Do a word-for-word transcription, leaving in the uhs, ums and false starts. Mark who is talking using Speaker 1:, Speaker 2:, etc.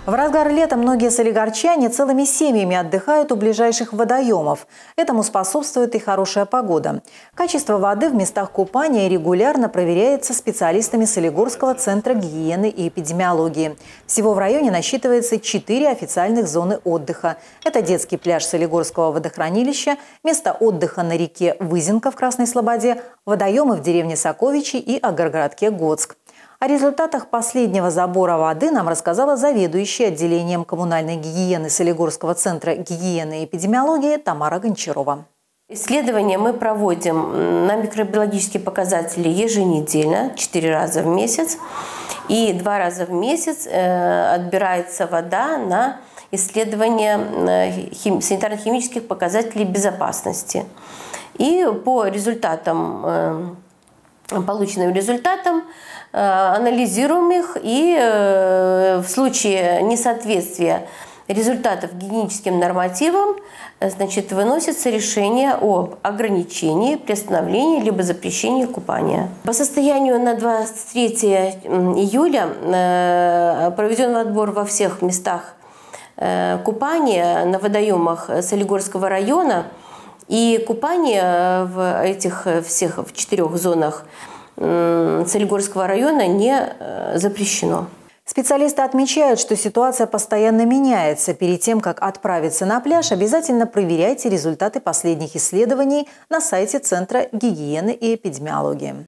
Speaker 1: В разгар лета многие солигорчане целыми семьями отдыхают у ближайших водоемов. Этому способствует и хорошая погода. Качество воды в местах купания регулярно проверяется специалистами Солигорского центра гигиены и эпидемиологии. Всего в районе насчитывается четыре официальных зоны отдыха. Это детский пляж Солигорского водохранилища, место отдыха на реке Вызенка в Красной Слободе, водоемы в деревне Соковичи и агрогородке Гоцк. О результатах последнего забора воды нам рассказала заведующая отделением коммунальной гигиены Солигорского центра гигиены и эпидемиологии Тамара Гончарова.
Speaker 2: Исследования мы проводим на микробиологические показатели еженедельно, четыре раза в месяц. И два раза в месяц отбирается вода на исследование санитарно-химических показателей безопасности. И по результатам, полученным результатам, анализируем их, и в случае несоответствия результатов гигиеническим нормативам, значит, выносится решение об ограничении, приостановлении либо запрещении купания. По состоянию на двадцать третье июля проведен отбор во всех местах купания на водоемах Солигорского района, и купание в этих всех в четырех зонах Солигорского района не запрещено.
Speaker 1: Специалисты отмечают, что ситуация постоянно меняется. Перед тем, как отправиться на пляж, обязательно проверяйте результаты последних исследований на сайте Центра гигиены и эпидемиологии.